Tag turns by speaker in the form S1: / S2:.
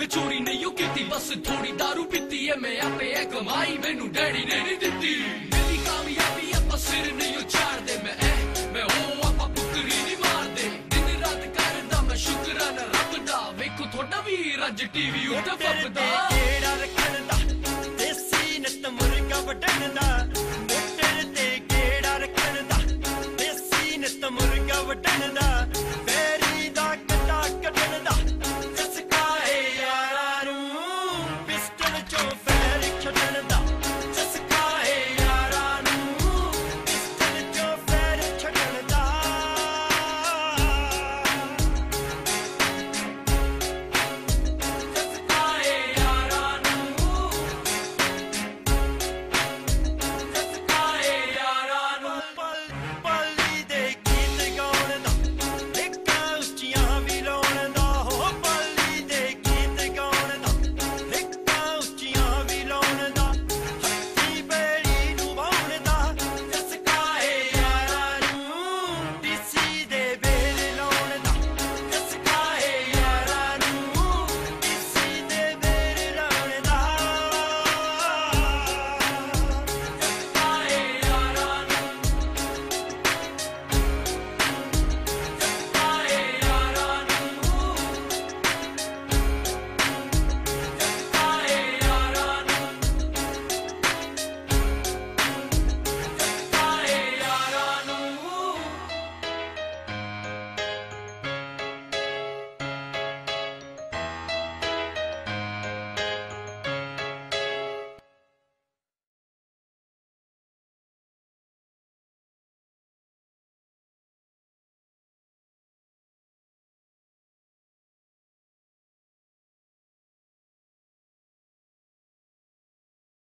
S1: मैं चोरी नहीं की बस थोड़ी दारू पीती है मैं आपे है कमाई मैनू डैडी ने नहीं दिती मेरी कामयाबी आप सिर नहीं उछाड़ दे मैं हूं आप पुत्री नहीं मार दे दिन रात करदा मैं शुकराना रब दा वेखो थोड़ा भी रज टीवी उते फपदा
S2: केड़ा रखण दा देसी नत मुर्गा वडण दा तेरे ते केड़ा रखण दा देसी नत मुर्गा वडण दा